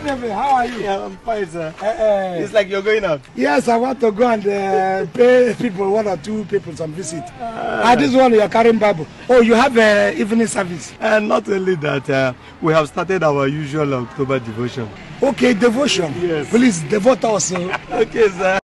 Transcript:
Good evening. How are you? Yeah, I'm fine, sir. It's like you're going out. Yes, I want to go and pay people, 1 or 2 people some visit. This one, you're carrying Bible. Oh, you have evening service. And not only that, we have started our usual October devotion. Okay, devotion. Yes. Please devote us. Okay, sir.